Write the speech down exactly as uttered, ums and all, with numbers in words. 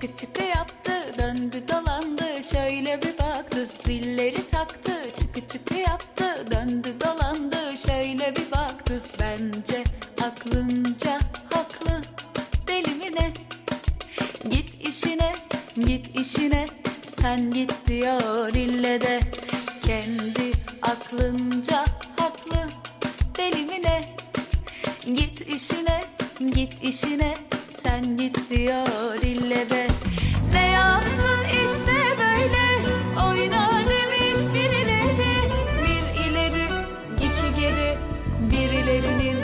çıkı çıkı yaptı, döndü dolandı, şöyle bir baktı, zilleri taktı. Çıkı çıkı yaptı, döndü dolandı, şöyle bir baktı. Bence aklınca haklı, deli mi ne? Git işine, git işine, sen git diyor ille de. Kendi aklınca haklı, deli mi ne? Git işine, git işine, sen git diyor ille de. Ne yapsın işte böyle, oyna demiş birileri. Bir ileri, iki geri, birilerinin